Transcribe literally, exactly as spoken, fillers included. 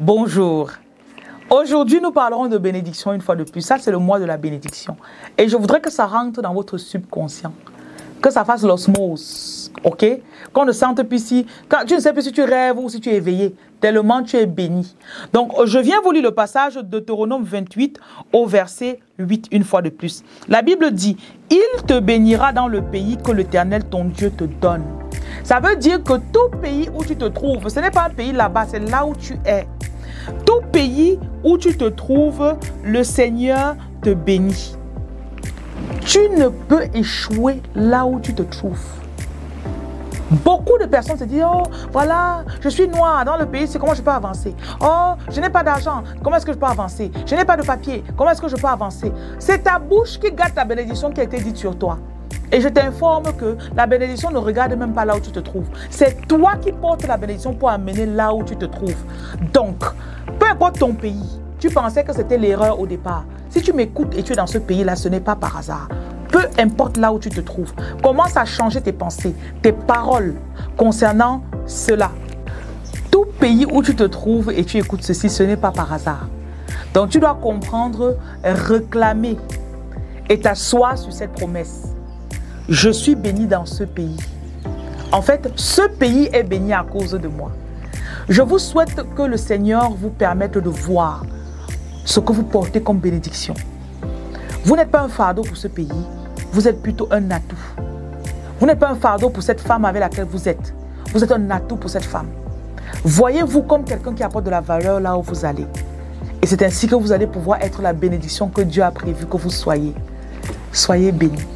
Bonjour. Aujourd'hui, nous parlerons de bénédiction une fois de plus. Ça, c'est le mois de la bénédiction. Et je voudrais que ça rentre dans votre subconscient. Que ça fasse l'osmose. OK? Qu'on ne sente plus si... Quand, tu ne sais plus si tu rêves ou si tu es éveillé. Tellement tu es béni. Donc, je viens vous lire le passage de Deutéronome vingt-huit au verset huit une fois de plus. La Bible dit, « Il te bénira dans le pays que l'Éternel ton Dieu te donne. » Ça veut dire que tout pays où tu te trouves, ce n'est pas un pays là-bas, c'est là où tu es. Tout pays où tu te trouves, le Seigneur te bénit. Tu ne peux échouer là où tu te trouves. Beaucoup de personnes se disent, oh, voilà, je suis noir dans le pays, c'est comment je peux avancer? Oh, je n'ai pas d'argent, comment est-ce que je peux avancer? Je n'ai pas de papier, comment est-ce que je peux avancer? C'est ta bouche qui gâte la bénédiction qui a été dite sur toi. Et je t'informe que la bénédiction ne regarde même pas là où tu te trouves. C'est toi qui portes la bénédiction pour amener là où tu te trouves. Donc, peu importe ton pays, tu pensais que c'était l'erreur au départ. Si tu m'écoutes et tu es dans ce pays-là, ce n'est pas par hasard. Peu importe là où tu te trouves, commence à changer tes pensées, tes paroles concernant cela. Tout pays où tu te trouves et tu écoutes ceci, ce n'est pas par hasard. Donc tu dois comprendre, réclamer et t'asseoir sur cette promesse. Je suis béni dans ce pays. En fait, ce pays est béni à cause de moi. Je vous souhaite que le Seigneur vous permette de voir ce que vous portez comme bénédiction. Vous n'êtes pas un fardeau pour ce pays, vous êtes plutôt un atout. Vous n'êtes pas un fardeau pour cette femme avec laquelle vous êtes. Vous êtes un atout pour cette femme. Voyez-vous comme quelqu'un qui apporte de la valeur là où vous allez. Et c'est ainsi que vous allez pouvoir être la bénédiction que Dieu a prévu que vous soyez. Soyez bénis.